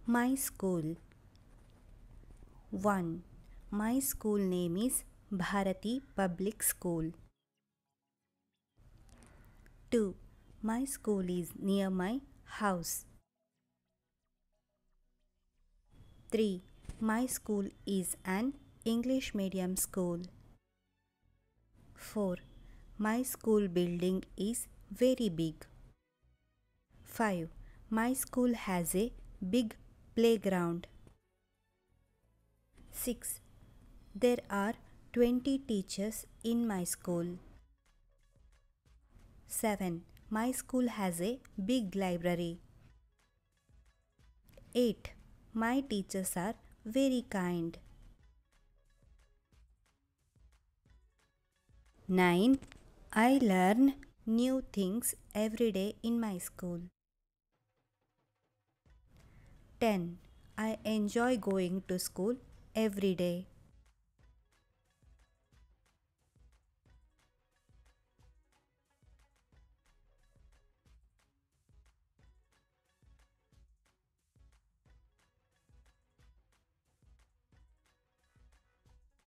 My school. 1. My school name is Bharati Public School. 2. My school is near my house. 3. My school is an English medium school. 4. My school building is very big. 5. My school has a big playground. 6. There are 20 teachers in my school. 7. My school has a big library. 8. My teachers are very kind. 9. I learn new things every day in my school. 10. I enjoy going to school every day.